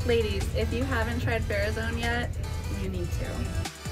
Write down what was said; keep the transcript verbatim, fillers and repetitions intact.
Ladies, if you haven't tried Pherazone yet, you need to.